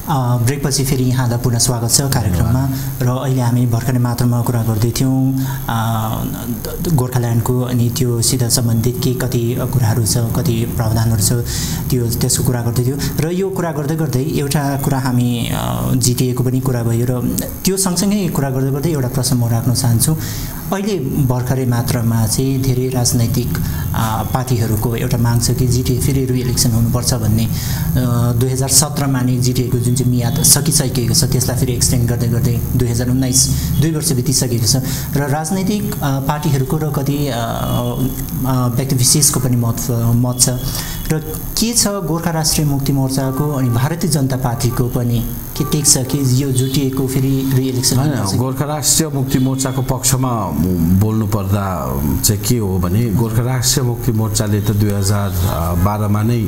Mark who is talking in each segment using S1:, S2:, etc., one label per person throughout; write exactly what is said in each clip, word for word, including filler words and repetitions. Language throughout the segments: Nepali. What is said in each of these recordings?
S1: ब्रेकपछि फेरि यहाँलाई पुनः स्वागत छ कार्यक्रममा र अहिले हामी भर्खरै मात्रामा कुरा गर्दै थियौँ गोर्खाल्यान्डको अनि त्यो सिधा सम्बन्धित के कति कुराहरू छ कति प्रावधानहरू छ त्यो त्यसको कुरा गर्दै थियौँ र यो कुरा गर्दै गर्दै एउटा कुरा हामी जिटिएको पनि कुरा भयो र त्यो सँगसँगै कुरा गर्दै गर्दै एउटा प्रश्न म राख्न चाहन्छु अहिले भर्खरै मात्रामा चाहिँ धेरै राजनैतिक पार्टीहरूको एउटा माग छ कि जिटिए फेरि रिइलेक्सन हुनुपर्छ भन्ने दुई हजार सत्रमा नै जिटिएको जुन चाहिँ मियाद सकिसकेको छ त्यसलाई फेरि एक्सटेन्ड गर्दै गर्दै दुई हजार उन्नाइस दुई वर्ष बितिसकेको छ र राजनैतिक पार्टीहरूको र कति व्यक्ति विशेषको पनि मत मत छ र के छ गोर्खा राष्ट्रिय मुक्ति मोर्चाको अनि भारतीय जनता पार्टीको पनि के टेक छ कि यो जुटिएको फेरि रिइलेक्सन
S2: गोर्खा राष्ट्रिय मुक्ति मोर्चाको पक्षमा बोल्नु पर्दा चाहिँ के हो भने गोर्खा राष्ट्रिय मुक्ति मोर्चाले त दुई हजार बाह्रमा नै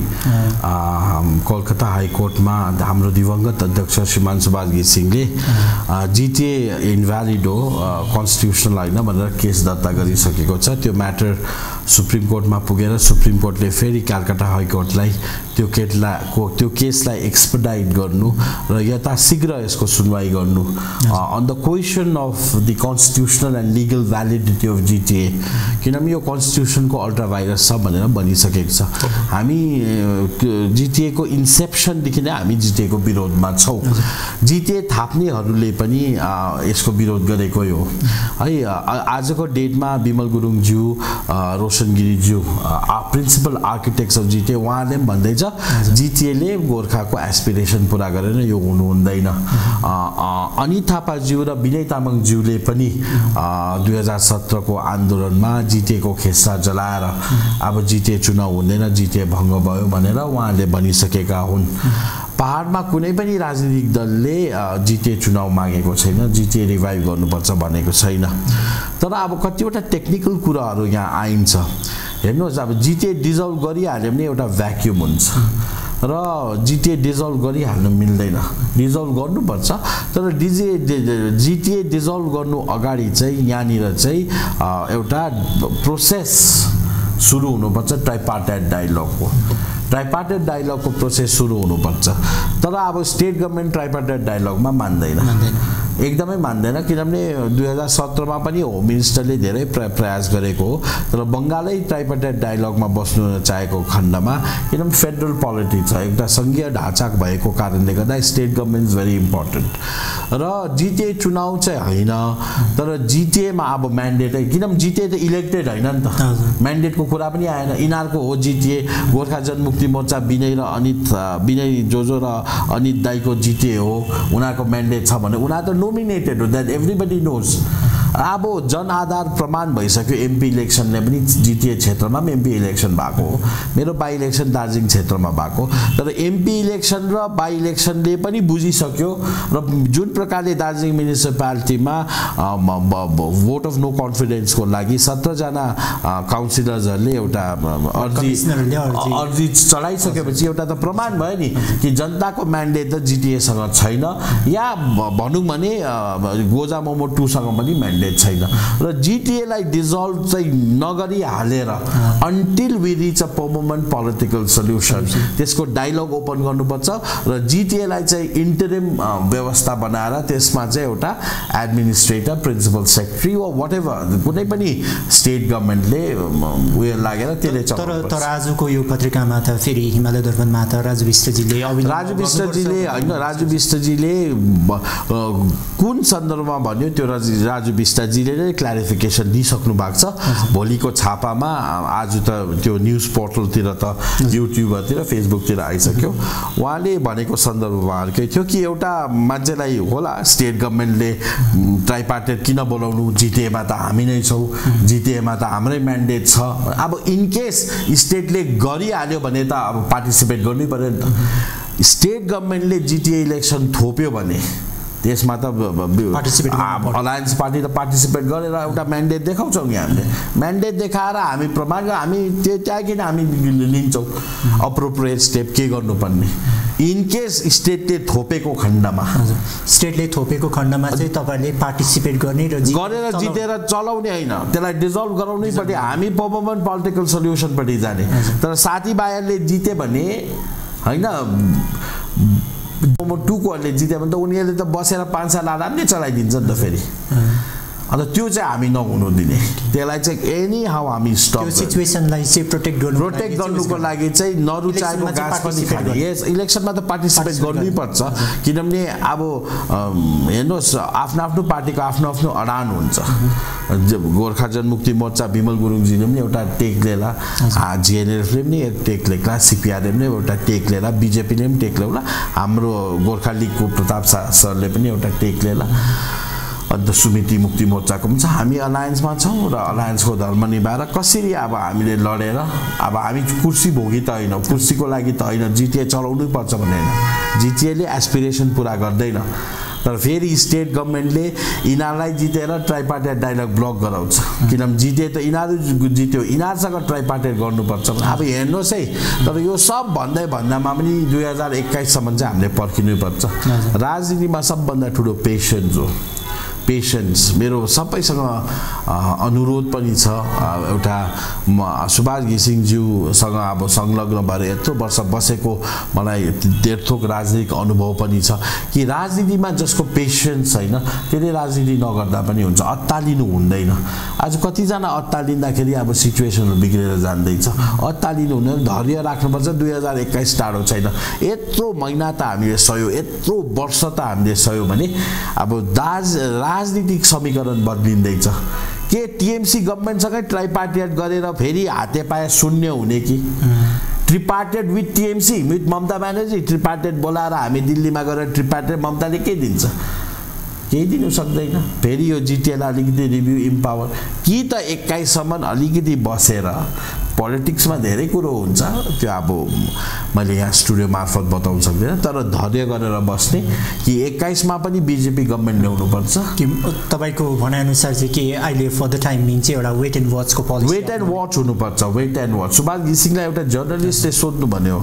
S2: कोलकाता हाइकोर्टमा हाम्रो दिवंगत अध्यक्ष श्रीमान सुभाष घिसिङले जिटिए इनभ्यालिड हो कन्स्टिट्युसनल होइन भनेर केस दर्ता गरिसकेको छ। त्यो म्याटर सुप्रिम कोर्टमा पुगेर सुप्रिम कोर्टले फेरि कलकत्ता हाइकोर्टलाई त्यो केटला को त्यो केसलाई एक्सपेडाइट गर्नु र यथाशीघ्र यसको सुनवाई गर्नु on the question of the constitutional and legal validity of GTA किनभने यो कन्स्टिट्युसनको अल्ट्रा भाइरस छ भनेर भनिसकेको छ। हामी जिटिएको इन्सेप्सनदेखि नै हामी जिटिएको विरोधमा छौँ। जिटिए थाप्नेहरूले पनि यसको विरोध गरेकै हो है। आजको डेटमा विमल गुरुङज्यू रोशन गिरीज्यू प्रिन्सिपल आर्किटेक्ट्स अफ जिटिए उहाँले पनि भन्दैछ जिटिएले गोर्खाको एस्पिरेसन पुरा गरेर यो हुनु हुँदैन। अनित थापाज्यू र विनय तामाङज्यूले पनि दुई हजार सत्रको आन्दोलनमा जिटिएको खेस्रा जलाएर अब जिटिए चुनाव हुँदैन जिटिए भङ्ग भयो भनेर उहाँले भनिसकेका हुन्। पहाडमा कुनै पनि राजनीतिक दलले जिटिए चुनाव मागेको छैन, जिटिए रिभाइभ गर्नुपर्छ भनेको छैन। तर अब कतिवटा टेक्निकल कुराहरू यहाँ आइन्छ। हेर्नुहोस् अब जिटिए डिजल्भ गरिहाल्यो भने एउटा भ्याक्युम हुन्छ र जिटिए डिजल्भ गरिहाल्नु मिल्दैन, डिजल्भ गर्नुपर्छ। तर डिजिए जिटिए डिजल्भ गर्नु अगाडि चाहिँ यहाँनिर चाहिँ एउटा प्रोसेस सुरु हुनुपर्छ ट्राइपार्टाइट डायलगको। ट्राइपार्टाइट डायलगको प्रोसेस सुरु हुनुपर्छ। तर अब स्टेट गभर्मेन्ट ट्राइपार्टाइट डायलगमा मान्दैन, एकदमै मान्दैन। किनभने दुई हजार सत्रमा पनि होम मिनिस्टरले धेरै प्रयास गरेको हो तर बङ्गालै ट्राइपार्टाइट डायलगमा बस्नु चाहेको खण्डमा किनभने फेडरल पोलिटिक्स छ, एउटा सङ्घीय ढाँचा भएको कारणले गर्दा state government is very important. र जिटिए चुनाव चाहिँ होइन तर जिटिएमा अब म्यान्डेटै किनभने जिटिए त इलेक्टेड होइन नि त, म्यान्डेटको कुरा पनि आएन। यिनीहरूको हो जिटिए गोर्खा जनमुक्ति मोर्चा विनय र अनित विनय जोजो र अनित दाईको जिटिए हो, उनीहरूको म्यान्डेट छ भने उनीहरू त नोमिनेटेड हो, द्याट एभ्रिबडी नोज। अब जनआधार प्रमाण भइसक्यो। एमपी इलेक्सनले पनि जिटिए क्षेत्रमा पनि एमपी इलेक्सन भएको हो, मेरो बाई इलेक्सन दार्जिलिङ क्षेत्रमा भएको। तर एमपी इलेक्सन र बाई इलेक्सनले पनि बुझिसक्यो र जुन प्रकारले दार्जिलिङ म्युनिसिपालिटीमा भोट अफ नो कन्फिडेन्सको लागि सत्रजना काउन्सिलर्सहरूले एउटा अर्जी अर्जी चढाइसकेपछि एउटा त प्रमाण भयो नि कि जनताको म्यान्डेट त जिटिएसँग छैन, या भनौँ भने गोजा मोमो टूसँग पनि म्यान्डेट छैन। र जिटिएलाई डिजल्भ चाहिँ नगरी हालेर until we reach a permanent political solution त्यसको डायलग ओपन गर्नुपर्छ र जिटिएलाई चाहिँ इन्टरिम व्यवस्था बनाएर त्यसमा चाहिँ एउटा एडमिनिस्ट्रेटर प्रिन्सिपल सेक्रेटरी वा वाट एभर कुनै पनि स्टेट गभर्मेन्टले उयो लागेर त्यसले
S1: तर तर आजको यो पत्रिकामा त फेरि हिमालय दर्पणमा त राजु विष्टजीले
S2: राजु विष्टजीले होइन राजु विष्टजीले कुन सन्दर्भमा भन्यो त्यो राजु विष्टजीले नै क्ल्यारिफिकेसन दिइसक्नु भएको छ। भोलिको छापामा आज त त्यो न्युज पोर्टलतिर त युट्युबतिर फेसबुकतिर आइसक्यो। उहाँले भनेको सन्दर्भमा अर्कै थियो कि एउटा मान्छेलाई होला स्टेट गभर्मेन्टले ट्राइपार्टेट किन बोलाउनु, जिटिएमा त हामी नै छौँ, जिटिएमा त हाम्रै म्यान्डेट छ। अब इनकेस स्टेटले गरिहाल्यो भने त अब पार्टिसिपेट गर्नै पर्यो नि त। स्टेट गभर्मेन्टले जिटिए इलेक्सन थोप्यो भने त्यसमा त अलायन्स पार्टी त पार्टिसिपेट गरेर एउटा म्यान्डेट देखाउँछौँ नि हामीले। म्यान्डेट देखाएर हामी प्रमाण हामी त्यो त्यहाँ किन हामी लिन्छौँ अप्रोप्रिएट स्टेप के गर्नुपर्ने। इनकेस स्टेटले थोपेको खण्डमा
S1: स्टेटले थोपेको खण्डमा चाहिँ तपाईँहरूले पार्टिसिपेट गर्ने र
S2: गरेर जितेर चलाउने होइन, त्यसलाई डिजल्भ गराउनै पर्ने। हामी पर्मनेन्ट पोलिटिकल सल्युसनपट्टि जाने। तर साथीभाइहरूले जिते भने होइन म टुकोहरूले जित्यो भने त उनीहरूले त बसेर पाँच साल आरामले चलाइदिन्छ नि त फेरि अन्त त्यो चाहिँ हामी नहुनु दिने त्यसलाई चाहिँ एनी हाउ हामी स्टप
S1: त्यो सिचुएसनलाई चाहिँ प्रोटेक्ट गर्नु
S2: प्रोटेक्ट गर्नुको लागि चाहिँ नरुचाएको घाँस पनि खाने यस इलेक्सनमा त पार्टिसिपेट गर्नै पर्छ किनभने अब हेर्नुहोस् आफ्नो आफ्नो पार्टीको आफ्नो आफ्नो अडान हुन्छ गोर्खा जनमुक्ति मोर्चा विमल गुरुङजीले पनि एउटा टेक लिएला जिएनएलएफले पनि एक टेक लिएला सिपिआरले पनि एउटा टेक लिएला बिजेपीले पनि टेक लिएला हाम्रो गोर्खा लिगको प्रताप सरले पनि एउटा टेक लिएला अन्त सुमिति मुक्ति मोर्चाको पनि छ हामी अलायन्समा छौँ र अलायन्सको धर्म निभाएर कसरी अब हामीले लडेर अब हामी कुर्सी भोगी त होइन कुर्सीको लागि त होइन जिटिए चलाउनै पर्छ भन्ने होइन जिटिएले एस्पिरेसन पुरा गर्दैन तर फेरि स्टेट गभर्मेन्टले यिनीहरूलाई जितेर ट्राइपार्टेट डायलग ब्लक गराउँछ किनभने जिटिए त यिनीहरू जित्यो यिनीहरूसँग ट्राइपार्टेट गर्नुपर्छ अब हेर्नुहोस् है तर यो सब भन्दै भन्दामा पनि दुई हजार एक्काइससम्म चाहिँ हामीले पर्खिनै पर्छ राजनीतिमा सबभन्दा ठुलो पेसेन्स हो पेसेन्स मेरो सबैसँग अनुरोध पनि छ एउटा सुभाष घिसिङज्यूसँग अब संलग्न भएर यत्रो वर्ष बसेको मलाई धेरथोक राजनीतिक अनुभव पनि छ कि राजनीतिमा जसको पेसेन्स छैन त्यसले राजनीति नगर्दा पनि हुन्छ अत्तालिनु हुँदैन आज कतिजना अत्तालिँदाखेरि अब सिचुएसनहरू बिग्रेर जाँदैछ अत्तालिनु हुँदैन धैर्य राख्नुपर्छ दुई हजार एक्काइस टाढो छैन यत्रो महिना त हामीले सह्यो यत्रो वर्ष त हामीले सह्यो भने अब दाज राजनीतिक समीकरण बदलिँदैछ के टिएमसी गभर्मेन्टसँगै ट्राइपार्टेट गरेर फेरि हाते पाए शून्य हुने कि tripartite with TMC with Mamata Banerjee tripartite बोलाएर हामी दिल्लीमा गएर ट्रिपार्टेट ममताले के दिन्छ केही दिनु सक्दैन फेरि यो जिटिएलाई अलिकति रिभ्यू इम्पावर कि त एक्काइससम्म अलिकति बसेर पोलिटिक्समा धेरै कुरो हुन्छ त्यो अब मैले यहाँ स्टुडियो मार्फत बताउन सक्दिनँ तर धैर्य गरेर बस्ने कि एक्काइसमा पनि बिजेपी गभर्मेन्ट ल्याउनुपर्छ
S1: कि तपाईँको भनाइअनुसार चाहिँ के अहिले फर द टाइम मिन चाहिँ एउटा वेट एन्ड वाचको पोलिसी
S2: वेट एन्ड वाच हुनुपर्छ वेट एन्ड वाच सुभाष घिसिङलाई एउटा जर्नलिस्टले सोध्नु भन्यो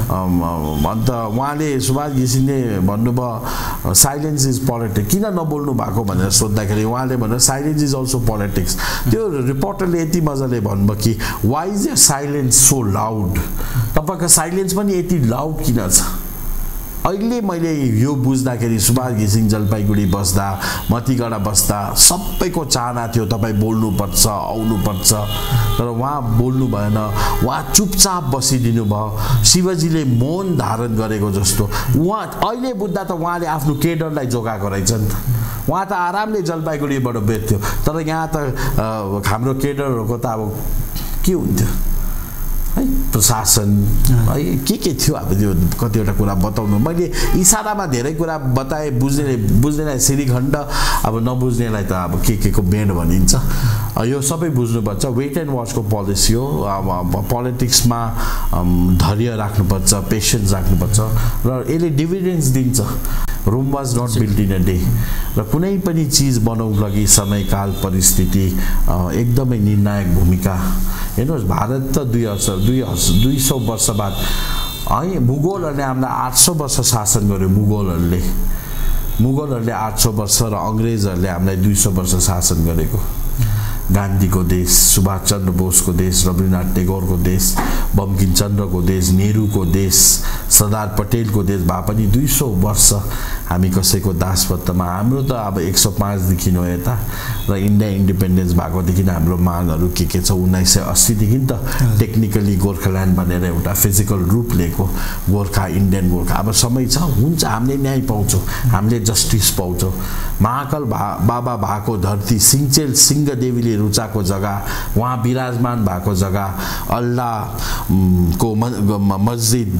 S2: अन्त उहाँले सुभाष घिसिङले भन्नुभयो साइलेन्स इज पोलिटिक्स किन नबोल्नु भएको भनेर सोद्धाखेरि उहाँले भन्यो साइलेन्स इज अल्सो पोलिटिक्स त्यो रिपोर्टरले यति मजाले भन्नुभयो कि why is your silence so loud तपाईँको साइलेन्स पनि यति लाउड किन छ अहिले मैले यो बुझ्दाखेरि सुभाष घिसिङ जलपाइगुडी बस्दा मतिगढा बस्दा सबैको चाहना थियो तपाईँ बोल्नुपर्छ आउनुपर्छ तर उहाँ बोल्नु भएन उहाँ चुपचाप बसिदिनु भयो शिवजीले मौन धारण गरेको जस्तो उहाँ अहिले बुझ्दा त उहाँले आफ्नो केडरलाई जोगाएको रहेछ नि त उहाँ त आरामले जलपाइगुडीबाट बेच्थ्यो तर यहाँ त हाम्रो केडरहरूको त अब के हुन्थ्यो है प्रशासन है के के थियो अब त्यो कतिवटा कुरा बताउनु मैले इसारामा धेरै कुरा बताएँ बुझ्ने बुझ्नेलाई श्रीखण्ड अब नबुझ्नेलाई त अब के के को बेड भनिन्छ यो सबै बुझ्नुपर्छ वेट एन्ड वाचको पोलिसी हो अब पोलिटिक्समा धैर्य राख्नुपर्छ पेसेन्स राख्नुपर्छ र यसले डिभिडेन्ड्स दिन्छ Rome was not built in a day र कुनै पनि चिज बनाउनु लागि समयकाल परिस्थिति एकदमै निर्णायक भूमिका हेर्नुहोस् भारत त दुई हजार दुई हजार दुई सौ वर्ष बाद है मुगलहरूले हामीलाई आठ सौ वर्ष शासन गर्यो मुगलहरूले मुगलहरूले आठ सौ वर्ष र अङ्ग्रेजहरूले हामीलाई दुई सौ वर्ष शासन गरेको गान्धीको देश सुभाष चन्द्र बोसको देश रवीन्द्रनाथ टेगोरको देश बङ्किम चन्द्रको देश नेहरूको देश सरदार पटेलको देश भए पनि दुई सौ वर्ष हामी कसैको दासपत्तमा हाम्रो त अब एक सौ पाँचदेखि हो यता र इन्डिया इन्डिपेन्डेन्स भएकोदेखि हाम्रो मागहरू के के छ उन्नाइस सय अस्सीदेखि त टेक्निकली गोर्खाल्यान्ड भनेर एउटा फिजिकल रूप लिएको गोर्खा इन्डियन गोर्खा अब समय छ हुन्छ हामीले न्याय पाउँछौँ हामीले जस्टिस पाउँछौँ महाकाल भा बाबा भएको धरती सिङ्चेल सिंहदेवीले रुचाएको जग्गा उहाँ विराजमान भएको जग्गा अल्लाहको मस्जिद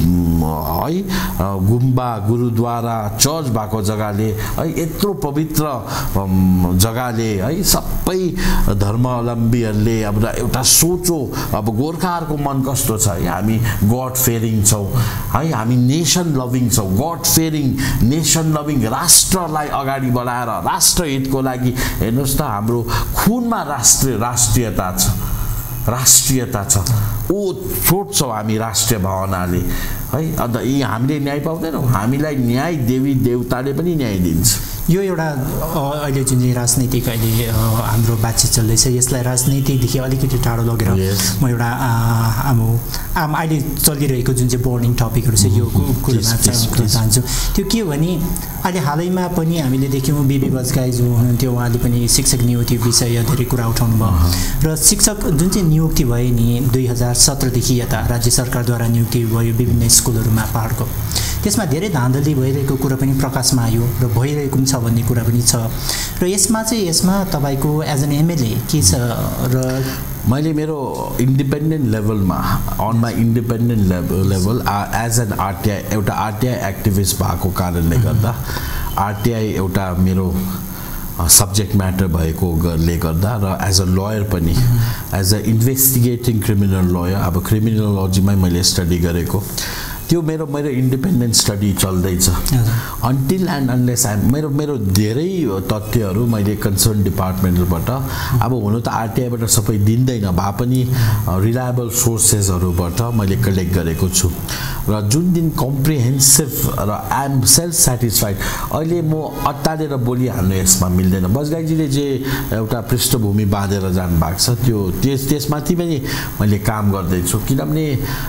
S2: है गुम्बा गुरुद्वारा चर्च भएको जग्गाले है यत्रो पवित्र जग्गाले है सबै धर्मावलम्बीहरूले अब एउटा सोचो अब गोर्खाहरूको मन कस्तो छ है हामी गड फेरिङ छौँ है हामी नेसन लभिङ छौँ गड फेरिङ नेसन लभिङ राष्ट्रलाई अगाडि बढाएर राष्ट्र हितको लागि हेर्नुहोस् त हाम्रो खुनमा राष्ट्रिय राष्ट्रियता छ राष्ट्रियता छ ओ छोड्छौँ हामी राष्ट्रिय भावनाले है अन्त यी हामीले न्याय पाउँदैनौँ हामीलाई न्याय देवी देवताले पनि न्याय दिन्छ
S1: यो एउटा अहिले जुन चाहिँ राजनीतिक अहिले हाम्रो बातचित चल्दैछ यसलाई राजनीतिदेखि अलिकति टाढो लगेर म एउटा अब आम अहिले चलिरहेको जुन चाहिँ बर्निङ टपिकहरू छ यो कुरोमा चाहन्छु त्यो के हो भने अहिले हालैमा पनि हामीले देख्यौँ बिबी बजगाई जो हुनुहुन्थ्यो उहाँले पनि शिक्षक नियुक्ति विषय धेरै कुरा उठाउनु भयो र शिक्षक जुन चाहिँ नियुक्ति भयो नि दुई हजार सत्रदेखि यता राज्य सरकारद्वारा नियुक्ति भयो विभिन्न स्कुलहरूमा पहाडको त्यसमा धेरै धाँधली भइरहेको कुरा पनि प्रकाशमा आयो र भइरहेको पनि छ भन्ने कुरा पनि छ र यसमा चाहिँ यसमा तपाईँको एज एन एमएलए के छ र
S2: मैले मेरो इन्डिपेन्डेन्ट लेभलमा on my independent level level as an RTI एउटा आरटिआई एक्टिभिस्ट भएको कारणले गर्दा आरटिआई एउटा मेरो सब्जेक्ट म्याटर भएकोले गर्दा र एज अ लयर पनि as a investigating criminal lawyer अब क्रिमिनोलोजीमै मैले स्टडी गरेको त्यो मेरो मेरो इन्डिपेन्डेन्ट स्टडी चल्दैछ अन्टिल एन्ड अनलेस आइ मेरो मेरो धेरै तथ्यहरू मैले कन्सर्न डिपार्टमेन्टबाट अब हुनु त आरटिआईबाट सबै दिँदैन भए पनि रिलायबल सोर्सेसहरूबाट मैले कलेक्ट गरेको छु र जुन दिन कम्प्रिहेन्सिभ र आई एम सेल्फ सेटिस्फाइड अहिले म अत्तालेर बोलिहाल्नु यसमा मिल्दैन बजगाईजीले जे एउटा पृष्ठभूमि बाँधेर जानुभएको छ त्यो त्यस त्यसमाथि पनि मैले काम गर्दैछु किनभने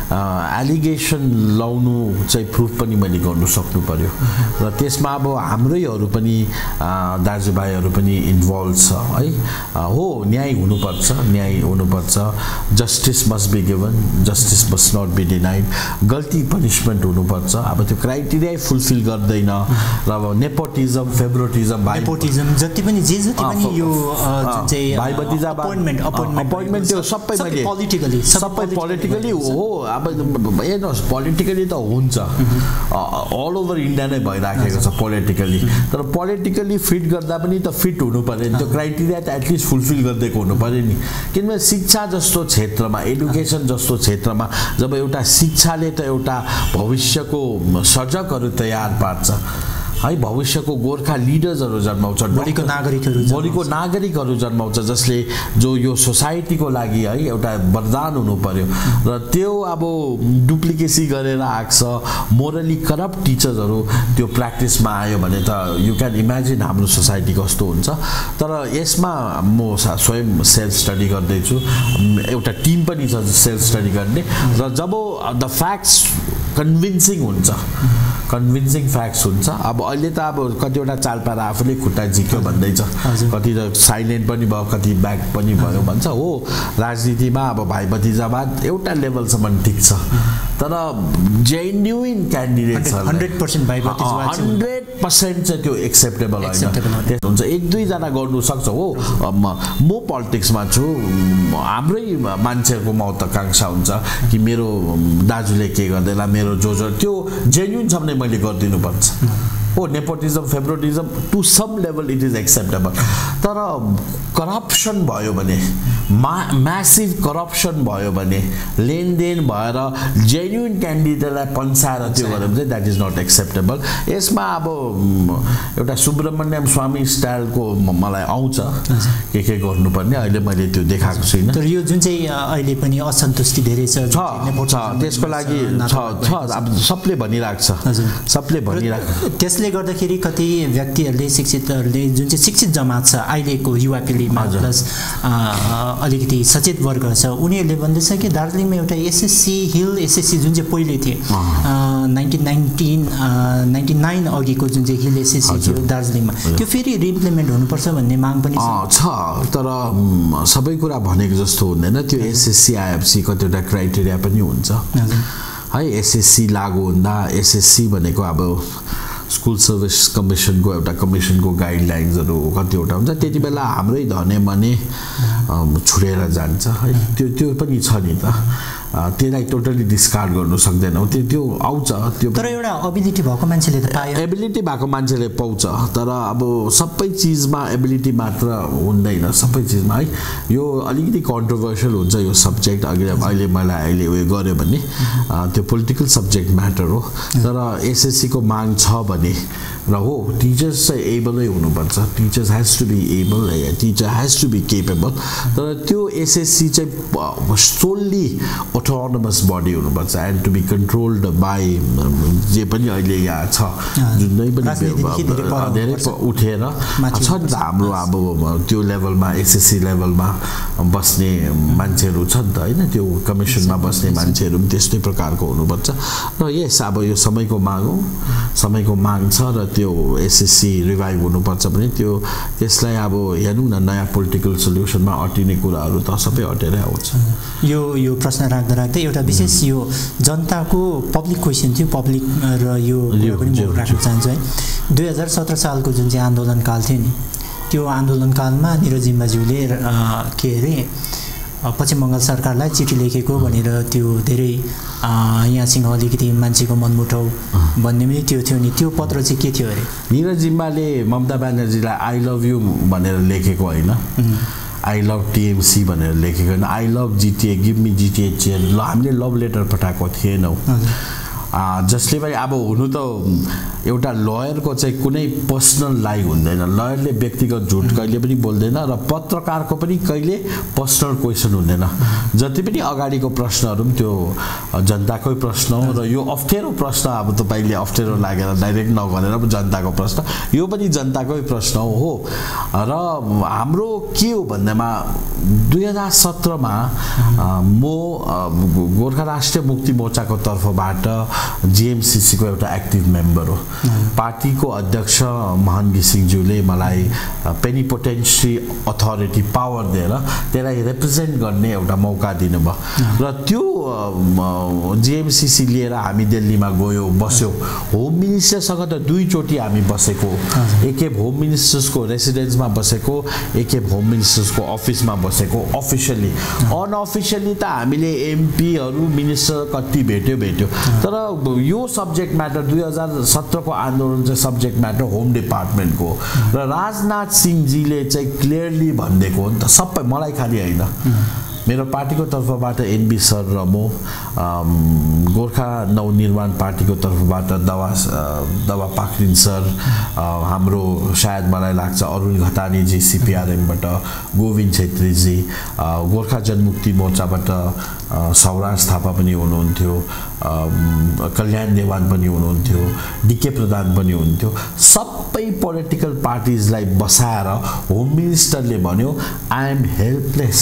S2: एलिगेसन लाउनु चाहिँ प्रुफ पनि मैले गर्नु सक्नु पर्यो र त्यसमा अब हाम्रैहरू पनि दाजुभाइहरू पनि इन्भल्भ छ है हो न्याय हुनुपर्छ न्याय हुनुपर्छ justice must be given justice must not be denied गल्ती पनिसमेन्ट हुनुपर्छ अब त्यो क्राइटेरिया फुलफिल गर्दैन र अब नेपोटिजम फेभरेटिजम
S1: नेपोटिजम जति पनि जे जति पनि यो जुन चाहिँ
S2: भाइ भतिजा
S1: अपोइन्टमेन्ट
S2: अपोइन्टमेन्ट त्यो सबै मैले
S1: पोलिटिकली
S2: सबै पोलिटिकली हो अब हेर्नुहोस् पोलिटिकली त हुन्छ अल ओभर इन्डिया नै भइराखेको छ पोलिटिकली तर पोलिटिकली फिट गर्दा पनि त फिट हुनु पर्यो नि त्यो क्राइटेरिया त एटलिस्ट फुलफिल गरिदिएको हुनु पर्यो नि किनभने शिक्षा जस्तो क्षेत्रमा एडुकेसन जस्तो क्षेत्रमा जब एउटा शिक्षाले त एउटा भविष्यको सर्जकहरू तयार पार्छ है भविष्यको गोर्खा लिडर्सहरू जन्माउँछ
S1: भोलिको नागरिकहरू
S2: भोलिको नागरिकहरू जन्माउँछ जसले जो यो सोसाइटीको लागि है एउटा वरदान हुनु पर्यो र त्यो अब डुप्लिकेसी गरेर आएको छ मोरली करप्ट टिचर्सहरू त्यो प्र्याक्टिसमा आयो भने त यु क्यान इमेजिन हाम्रो सोसाइटी कस्तो हुन्छ तर यसमा म स्वयं सेल्फ स्टडी गर्दैछु एउटा टिम पनि छ सेल्फ स्टडी गर्ने र जब द फ्याक्ट्स कन्भिन्सिङ हुन्छ कन्भिन्सिङ फ्याक्ट्स हुन्छ अब अहिले त अब कतिवटा चालपारा आफूले खुट्टा झिक्यो भन्दैछ कति त साइलेन्ट पनि भयो कति ब्याक पनि भयो भन्छ हो राजनीतिमा अब भाइ भतिजावाद एउटा लेभलसम्म ठिक छ तर जेन्युइन क्यान्डिडेट्सहरू
S1: हन्ड्रेड पर्सेन्ट भाइ भतिजावाद
S2: हन्ड्रेड पर्सेन्ट चाहिँ त्यो एक्सेप्टेबल होइन हुन्छ एक दुईजना गर्नु सक्छ हो म पोलिटिक्समा छु हाम्रै मान्छेहरूको महत्त्वाकांक्षा हुन्छ कि मेरो दाजुले के गर्दैला मेरो जो जो त्यो जेन्युन छ भने मैले गरिदिनुपर्छ हो nepotism favouritism to some level it is acceptable तर करप्सन भयो भने मा म्यासिभ करप्सन भयो भने लेनदेन भएर जेन्युन क्यान्डिडेटलाई पन्साएर त्यो गऱ्यो भने चाहिँ द्याट इज नट एक्सेप्टेबल यसमा अब एउटा सुब्रमण्यम स्वामी स्टाइलको मलाई आउँछ के के गर्नुपर्ने अहिले मैले त्यो देखाएको छुइनँ
S1: तर यो जुन चाहिँ अहिले पनि असन्तुष्टि धेरै छ
S2: छ त्यसको लागि छ छ अब सबले भनिरहेको छ सबले भनिरहेको
S1: त्यसले गर्दाखेरि कति व्यक्तिहरूले शिक्षितहरूले जुन चाहिँ शिक्षित जमात छ अहिलेको युवा पिँढीमा प्लस अलिकति सचेत वर्ग छ उनीहरूले भन्दैछ कि दार्जिलिङमा एउटा एसएससी हिल एसएससी जुन चाहिँ पहिले थिए नाइन्टिन नाइन्टिन नाइन्टी नाइन अघिको जुन चाहिँ हिल एसएससी थियो दार्जिलिङमा त्यो फेरि रिइम्प्लिमेन्ट हुनुपर्छ भन्ने माग पनि
S2: छ तर सबै कुरा भनेको जस्तो हुँदैन त्यो एसएससी आएपछि कतिवटा क्राइटेरिया पनि हुन्छ है एसएससी लागू हुँदा एसएससी भनेको अब स्कुल सर्भिस कमिसनको एउटा कमिसनको गाइडलाइन्सहरू कतिवटा हुन्छ त्यति बेला हाम्रै धने मने छुडेर जान्छ है त्यो त्यो पनि छ नि त त्यसलाई टोटली डिस्कार्ड गर्नु सक्दैनौँ त्यो त्यो आउँछ त्यो
S1: तर एउटा एबिलिटी भएको मान्छेले त पायो
S2: एबिलिटी भएको मान्छेले पाउँछ तर अब सबै चिजमा एबिलिटी मात्र हुँदैन सबै चिजमा है यो अलिकति कन्ट्रोभर्सियल हुन्छ यो सब्जेक्ट अघि अहिले मलाई अहिले उयो गऱ्यो भने त्यो पोलिटिकल सब्जेक्ट म्याटर हो तर एसएससीको माग छ भने र हो टिचर्स चाहिँ एबलै हुनुपर्छ teachers has to be able teacher has to be capable तर त्यो एसएससी चाहिँ सोल्ली अटोनोमस बडी हुनुपर्छ and to be controlled by जे पनि अहिले यहाँ छ जुनै पनि धेरै उठेर छ नि त हाम्रो अब त्यो लेभलमा एसएससी लेभलमा बस्ने मान्छेहरू छ नि त होइन त्यो कमिसनमा बस्ने मान्छेहरू पनि त्यस्तै प्रकारको हुनुपर्छ र यस अब यो समयको माग हो समयको माग छ र त्यो एसएससी रिभाइभ हुनुपर्छ भने त्यो त्यसलाई अब हेर्नु न नयाँ पोलिटिकल सल्युसनमा अटिने कुराहरू त सबै अटेरै आउँछ
S1: यो यो प्रश्न राख्दा राख्दै एउटा विशेष यो जनताको पब्लिक क्वेसन थियो पब्लिक र यो पनि म राख्न चाहन्छु है दुई हजार सत्र सालको जुन चाहिँ आन्दोलनकाल थियो नि त्यो आन्दोलनकालमा निरज जिम्बाज्यूले के अरे पश्चिम बङ्गाल सरकारलाई चिठी लेखेको भनेर त्यो धेरै यहाँसँग अलिकति मान्छेको मनमुटाउ भन्ने पनि त्यो थियो नि त्यो पत्र चाहिँ के थियो अरे
S2: निरज जिम्बाले ममता ब्यानर्जीलाई आई लभ यु भनेर लेखेको होइन आई लभ टिएमसी भनेर लेखेको होइन I love GTA give me GTA chair ल हामीले लभ लेटर पठाएको थिएनौँ जसले पनि अब हुनु त एउटा लयरको चाहिँ कुनै पर्सनल लाइक हुँदैन लयरले व्यक्तिगत झुट कहिले पनि बोल्दैन र पत्रकारको पनि कहिले पर्सनल क्वेसन हुँदैन जति पनि अगाडिको प्रश्नहरू पनि त्यो जनताकै प्रश्न हो र यो अप्ठ्यारो प्रश्न अब तपाईँले अप्ठ्यारो लागेर डाइरेक्ट नगरेर पनि जनताको प्रश्न यो पनि जनताकै प्रश्न हो र हाम्रो के हो भन्दामा दुई हजार सत्रमा म गोर्खा राष्ट्रिय मुक्ति मोर्चाको तर्फबाट जीएमसीसीको एउटा एक्टिभ मेम्बर हो पार्टीको अध्यक्ष महान घिसिङज्यूले मलाई पेनिपोटेन्सी अथोरिटी पावर दिएर त्यसलाई रिप्रेजेन्ट गर्ने एउटा मौका दिनुभयो र त्यो जीएमसीसी लिएर हामी दिल्लीमा गयो बस्यो होम मिनिस्टरसँग त दुईचोटि हामी बसेको एकखेप होम मिनिस्टर्सको रेसिडेन्समा बसेको एकखेप होम मिनिस्टर्सको अफिसमा बसेको अफिसियली अनअफिसियली त हामीले एमपीहरू मिनिस्टर कति भेट्यो भेट्यो तर यो सब्जेक्ट म्याटर दुई हजार सत्रको आन्दोलन चाहिँ सब्जेक्ट म्याटर होम डिपार्टमेन्टको र राजनाथ सिंहजीले चाहिँ क्लियरली भनिदिएको हो नि त सबै मलाई खालि होइन मेरो पार्टीको तर्फबाट एनबी सर र म गोर्खा नवनिर्माण पार्टीको तर्फबाट दवा दवा पाखरिन सर हाम्रो सायद मलाई लाग्छ अरुण घतानीजी सिपिआरएमबाट गोविन्द छेत्रीजी गोर्खा जनमुक्ति मोर्चाबाट सौराज थापा पनि हुनुहुन्थ्यो कल्याण देवान पनि हुनुहुन्थ्यो डीके प्रधान पनि हुनुहुन्थ्यो सबै पोलिटिकल पार्टिजलाई बसाएर होम मिनिस्टरले भन्यो I am helpless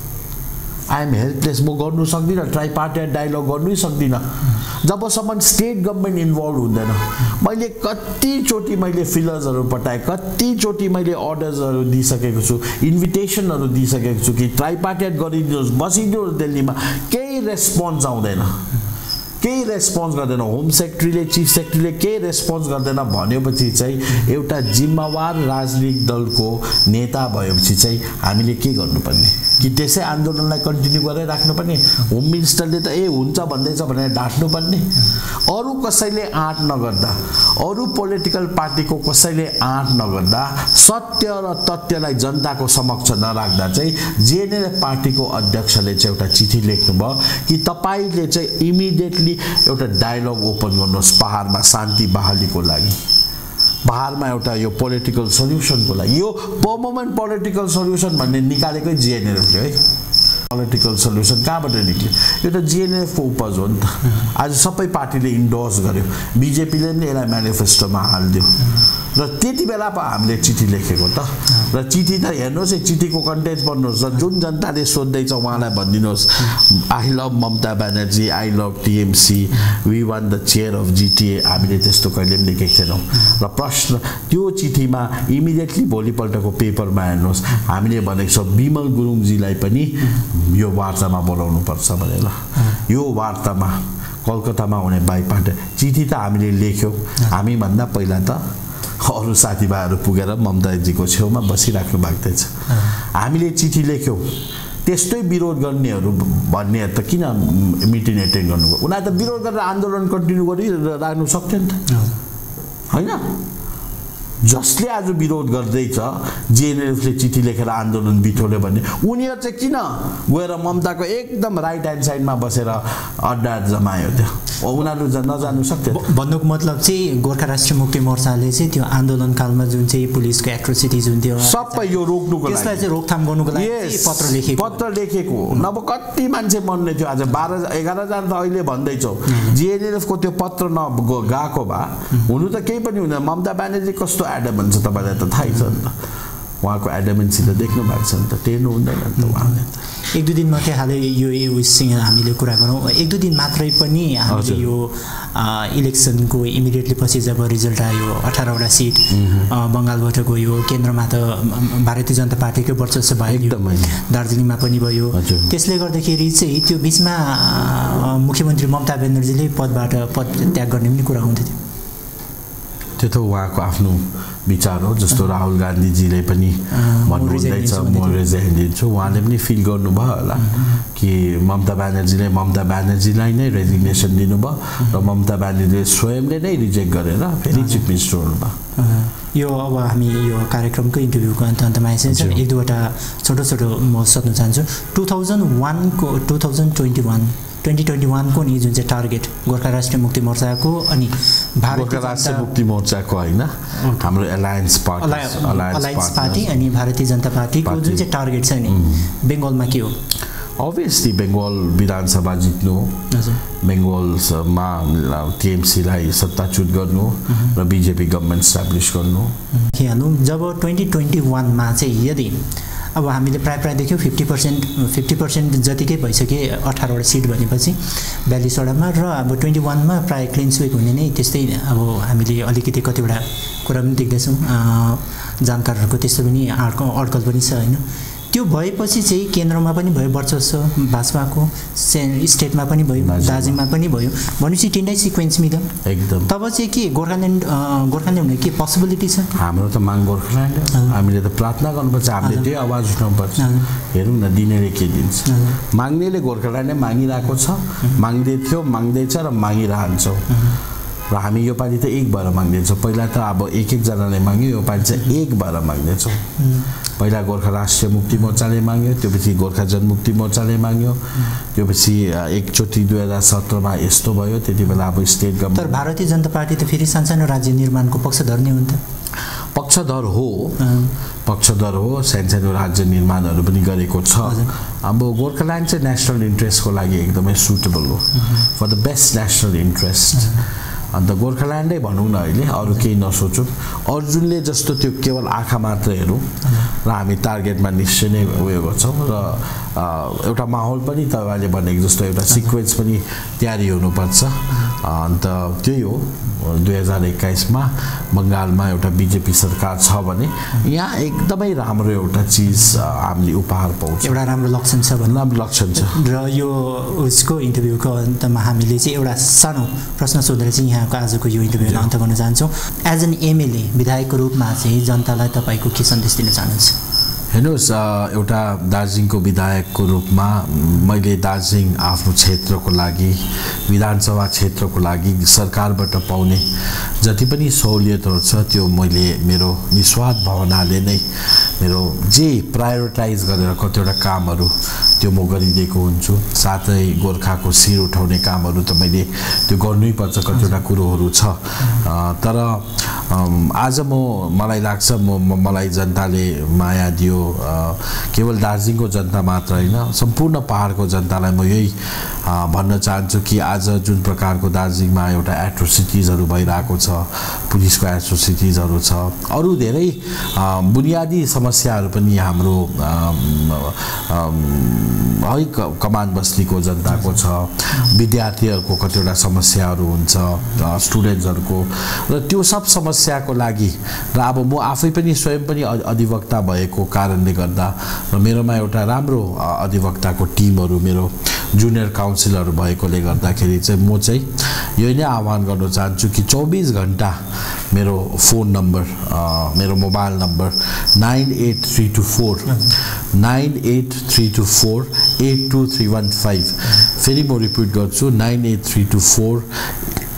S2: I am helpless म गर्नु सक्दिनँ ट्राइपार्टाइट डायलग गर्नै सक्दिनँ जबसम्म स्टेट गभर्मेन्ट इन्भल्भ हुँदैन मैले कतिचोटि मैले फिलर्सहरू पठाएँ कतिचोटि मैले अर्डर्सहरू दिइसकेको छु इन्भिटेसनहरू दिइसकेको छु कि ट्राइपार्टाइट गरिदिनुहोस् बसिदिनुहोस् दिल्लीमा केही रेस्पोन्स आउँदैन केही रेस्पोन्स गर्दैन होम सेक्रेटरीले चिफ सेक्रेटरीले केही रेस्पोन्स गर्दैन भनेपछि चाहिँ एउटा जिम्मेवार राजनीतिक दलको नेता भएपछि चाहिँ हामीले के गर्नुपर्ने कि त्यसै आन्दोलनलाई कन्टिन्यू गरेर राख्नुपर्ने होम मिनिस्टरले त ए हुन्छ भन्दैछ भनेर डाँट्नुपर्ने अरू कसैले आँट नगर्दा अरू पोलिटिकल पार्टीको कसैले आँट नगर्दा सत्य र तथ्यलाई जनताको समक्ष नराख्दा चाहिँ जिएनएलएफ पार्टीको अध्यक्षले चाहिँ एउटा चिठी लेख्नुभयो कि तपाईँले चाहिँ इमिडिएटली एउटा डायलग ओपन गर्नुहोस् पहाडमा शान्ति बहालीको लागि पहाडमा एउटा यो पोलिटिकल सल्युसनको लागि यो पर्मनेन्ट पोलिटिकल सल्युसन भन्ने निकालेकै जिएनएलएफले है पोलिटिकल सल्युसन कहाँबाट निक्ल्यो यो त जिएनएलएफको उपज हो नि त आज सबै पार्टीले इन्डोर्स गर्यो बिजेपीले पनि यसलाई म्यानिफेस्टोमा हालिदियो र त्यति बेला पो हामीले चिठी लेखेको त र चिठी त हेर्नुहोस् है चिठीको कन्टेन्ट पढ्नुहोस् र जुन जनताले सोध्दैछ उहाँलाई भनिदिनुहोस् I love Mamata Banerjee I love TMC we won the chair of GTA हामीले त्यस्तो कहिले पनि लेखेको थिएनौँ र प्रश्न त्यो चिठीमा इमिडिएटली भोलिपल्टको पेपरमा हेर्नुहोस् हामीले भनेको छौँ विमल गुरुङजीलाई पनि यो वार्तामा बोलाउनु पर्छ भनेर यो वार्तामा कलकत्तामा हुने बाइपाट चिठी त हामीले लेख्यौँ हामीभन्दा पहिला त अरू साथीभाइहरू पुगेर ममताजीको छेउमा बसिराख्नु भएको थिएछ हामीले चिठी लेख्यौँ त्यस्तै विरोध गर्नेहरू भन्नेहरू त किन मिटिङ एटेन्ड गर्नुभयो उनीहरू त विरोध गरेर आन्दोलन कन्टिन्यू गरिराख्नु सक्थ्यो नि त होइन जसले आज विरोध गर्दैछ जिएनएलएफले चिठी लेखेर आन्दोलन बिथोल्यो भने उनीहरू चाहिँ किन गएर ममताको एकदम राइट ह्यान्ड साइडमा बसेर अड्डा जमायो त्यो उनीहरू नजानु सक्थ्यो
S1: भन्नुको मतलब चाहिँ गोर्खा राष्ट्रिय मुक्ति मोर्चाले चाहिँ त्यो आन्दोलन कालमा जुन चाहिँ पुलिसको एट्रोसिटिज हुन्थ्यो
S2: सबै यो रोक्नुको लागि
S1: त्यसलाई चाहिँ रोकथाम गर्नुको लागि पत्र लेखेको
S2: पत्र लेखेको नभए कति मान्छे मर्ने थियो आज बाह्र एघार हजार त अहिले भन्दैछौ जिएनएलएफको त्यो पत्र न गएको भए हुनु त केही पनि हुँदैन ममता ब्यानर्जी कस्तो एडमेन्ट छ तपाईँलाई त थाहै छ नि त उहाँको एडमेन्सी त देख्नु भएको छ नि त टेर्नु हुँदैन नि त उहाँले
S1: एक दुई दिन मात्रै हालै यो उसँग हामीले कुरा गरौँ एक दुई दिन मात्रै पनि हामीले यो इलेक्सनको इमिडिएटली पछि जब रिजल्ट आयो अठारवटा सिट बङ्गालबाट गयो केन्द्रमा त भारतीय जनता पार्टीकै वर्चस्व भयो
S2: एकदमै
S1: दार्जिलिङमा पनि भयो त्यसले गर्दाखेरि चाहिँ त्यो बिचमा मुख्यमन्त्री ममता ब्यानर्जीले पदबाट पद त्याग गर्ने पनि कुरा हुन्थ्यो
S2: त्यो त उहाँको आफ्नो विचार हो जस्तो राहुल गान्धीजीले पनि भन्नुहुँदैछ म रिजाइन दिन्छु उहाँले पनि फिल गर्नुभयो होला कि ममता ब्यानर्जीले ममता ब्यानर्जीलाई नै रेजिग्नेसन दिनुभयो र ममता ब्यानर्जीले स्वयंले नै रिजेक्ट गरेर फेरि चिफ मिनिस्टर हुनुभयो
S1: यो अब हामी यो कार्यक्रमको इन्टरभ्यूको अन्त अन्तमा आइसकेको छ एक दुईवटा छोटो छोटो म सोध्न चाहन्छु टु थाउजन्ड वानको two thousand twenty one twenty twenty वानको नि जुन चाहिँ टार्गेट गोर्खा राष्ट्रिय मुक्ति मोर्चाको अनि
S2: भारतीय राष्ट्रिय मुक्ति मोर्चाको होइन हाम्रो एलायन्स पार्टी
S1: एलायन्स पार्टी अनि भारतीय जनता पार्टीको जुन चाहिँ टार्गेट छ नि बेङ्गलमा के हो
S2: अभियसली बेङ्गल विधानसभा जित्नु बेङ्गलमा टिएमसीलाई सत्ताच्युत गर्नु र बिजेपी गभर्मेन्ट इस्टाब्लिस गर्नु
S1: हाल्नु जब ट्वेन्टी ट्वेन्टी वानमा चाहिँ यदि अब हामीले प्राय प्राय देख्यौँ फिफ्टी पर्सेन्ट फिफ्टी पर्सेन्ट जतिकै भइसके अठारवटा सिट भनेपछि बयालिसवटामा र अब ट्वेन्टी वानमा प्राय क्लिन स्विप हुने नै त्यस्तै अब हामीले अलिकति कतिवटा कुरा पनि देख्दैछौँ जानकारहरूको त्यस्तो पनि अड्क अड्कल पनि छ होइन त्यो भएपछि चाहिँ केन्द्रमा पनि भयो वर्चस्व भाजपाको स्टेटमा पनि भयो दार्जिलिङमा पनि भयो भनेपछि तिनटै सिक्वेन्स मिल्यो
S2: एकदम
S1: तब चाहिँ के गोर्खाल्यान्ड गोर्खाल्यान्ड हुने के पोसिबिलिटी छ
S2: हाम्रो त माग गोर्खाल्यान्ड हामीले त प्रार्थना गर्नुपर्छ हामीले त्यही आवाज उठाउनुपर्छ हेरौँ न दिनेले के दिन्छ माग्नेले गोर्खाल्यान्डै मागिरहेको छ माग्दै थियो माग्दैछ र मागिरहन्छौँ र हामी यो पालि त एक भएर माग्दैछौँ पहिला त अब एक एकजनाले माग्यो यो पालि चाहिँ एक भएर माग्दैछौँ पहिला गोर्खा राष्ट्रिय मुक्ति मोर्चाले माग्यो त्योपछि गोर्खा जनमुक्ति मोर्चाले माग्यो त्योपछि एकचोटि दुई हजार सत्रमा यस्तो भयो त्यति बेला अब स्टेट गभर्मेन्ट
S1: तर भारतीय जनता पार्टी त फेरि सानसानो राज्य निर्माणको पक्षधर नै हुन्थ्यो
S2: पक्षधर हो पक्षधर हो सानसानो राज्य निर्माणहरू पनि गरेको छ अब गोर्खाल्यान्ड चाहिँ नेसनल इन्ट्रेस्टको लागि एकदमै सुटेबल हो for the best national interest अन्त गोर्खाल्यान्डै भनौँ न अहिले अरू केही नसोचौँ अर्जुनले जस्तो त्यो केवल आँखा मात्र हेरौँ र हामी टार्गेटमा निश्चय नै उयो गर्छौँ र एउटा माहौल पनि तपाईँले भनेको जस्तो एउटा सिक्वेन्स पनि तयारी हुनुपर्छ अन्त त्यही हो दुई हजार एक्काइसमा बङ्गालमा एउटा बिजेपी सरकार छ भने यहाँ एकदमै राम्रो एउटा चिज हामीले उपहार पाउँछ
S1: एउटा राम्रो लक्षण छ भन्नु
S2: राम्रो लक्षण छ
S1: र यो उसको इन्टरभ्यूको अन्तमा हामीले चाहिँ एउटा सानो प्रश्न सोधेर चाहिँ यहाँको आजको यो इन्टरभ्यूलाई अन्त गर्न चाहन्छौँ एज एन एमएलए विधायकको रूपमा चाहिँ जनतालाई तपाईँको के सन्देश दिन चाहनुहुन्छ
S2: हेर्नुहोस् एउटा दार्जिलिङको विधायकको रूपमा मैले दार्जिलिङ आफ्नो क्षेत्रको लागि विधानसभा क्षेत्रको लागि सरकारबाट पाउने जति पनि सहुलियतहरू छ त्यो मैले मेरो निस्वार्थ भावनाले नै मेरो जे प्रायोरिटाइज गरेर कतिवटा कामहरू त्यो म गरिदिएको हुन्छु साथै गोर्खाको शिर उठाउने कामहरू त मैले त्यो गर्नै पर्छ कतिवटा कुरोहरू छ तर आज म मलाई लाग्छ म मलाई जनताले माया दियो केवल दार्जिलिङको जनता मात्र होइन सम्पूर्ण पहाडको जनतालाई म यही भन्न चाहन्छु कि आज जुन प्रकारको दार्जिलिङमा एउटा एट्रोसिटिजहरू भइरहेको छ पुलिसको एट्रोसिटिजहरू छ अरू धेरै बुनियादी समस्याहरू पनि हाम्रो है कमान बस्तीको जनताको छ विद्यार्थीहरूको कतिवटा समस्याहरू हुन्छ स्टुडेन्ट्सहरूको र त्यो सब समस्याको लागि र अब म आफै पनि स्वयं पनि अधिवक्ता भएको कारणले गर्दा र मेरोमा एउटा राम्रो अधिवक्ताको टिमहरू मेरो जुनियर काउन्सिलर भएकोले गर्दाखेरि चाहिँ म चाहिँ यही नै आह्वान गर्न चाहन्छु कि चौबिस घण्टा मेरो फोन नम्बर मेरो mobile number nine eight three two four nine eight three two four eight two three one five फेरि म रिपिट गर्छु nine eight three two four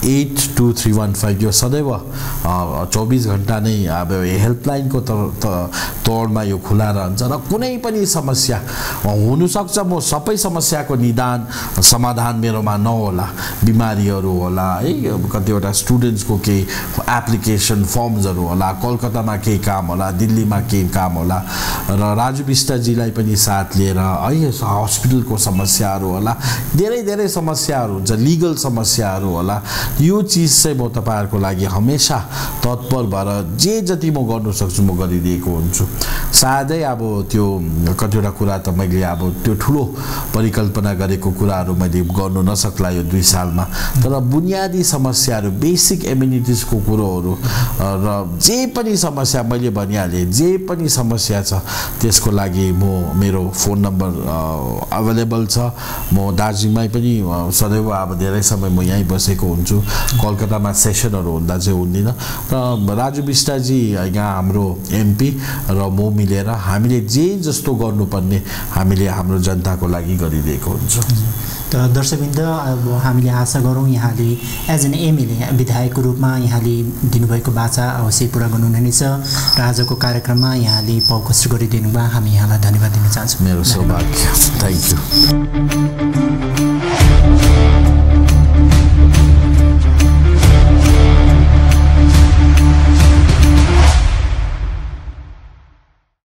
S2: eight two three one five यो सदैव चौबिस घन्टा नै अब हेल्पलाइनको तौरमा यो खुला रहन्छ र कुनै पनि समस्या हुनसक्छ म सबै समस्याको निदान समाधान मेरोमा नहोला बिमारीहरू होला है कतिवटा स्टुडेन्ट्सको केही एप्लिकेसन फर्म्सहरू होला कलकत्तामा केही काम होला दिल्लीमा केही काम होला र राजु बिष्टजीलाई पनि साथ लिएर है हस्पिटलको समस्याहरू होला धेरै धेरै समस्याहरू हुन्छ लिगल समस्याहरू होला यो चिज चाहिँ म तपाईहरुको लागि हमेशा तत्पर भएर जे जति म गर्न सक्छु म गरिदिएको हुन्छु साथै अब त्यो कतिवटा कुरा त मैले अब त्यो ठुलो परिकल्पना गरेको कुराहरू मैले गर्न नसक्ला यो दुई सालमा तर बुनियादी समस्याहरू बेसिक एमिनिटिजको कुरोहरू र जे पनि समस्या मैले भनिहालेँ जे पनि समस्या छ त्यसको लागि म मेरो फोन नम्बर अवेलेबल छ म दार्जिलिङमै पनि सदैव अब धेरै समय म यहीँ बसेको हुन्छु कलकत्तामा सेसनहरू हुँदा चाहिँ हुँदिन र राजु बिष्टजी यहाँ हाम्रो एमपी र म मिलेर हामीले जे जस्तो गर्नुपर्ने हामीले हाम्रो जनताको लागि गरिदिएको हुन्छ
S1: त दर्शकवृन्द अब हामीले आशा गरौँ यहाँले एज एन एमएलए विधायकको रूपमा यहाँले दिनुभएको बाचा अवश्य पुरा गर्नुहुनेछ र आजको कार्यक्रममा यहाँले पौकस्ट गरिदिनु भयो हामी यहाँलाई धन्यवाद दिन चाहन्छौँ
S2: मेरो सौभाग्य थ्याङ्क यू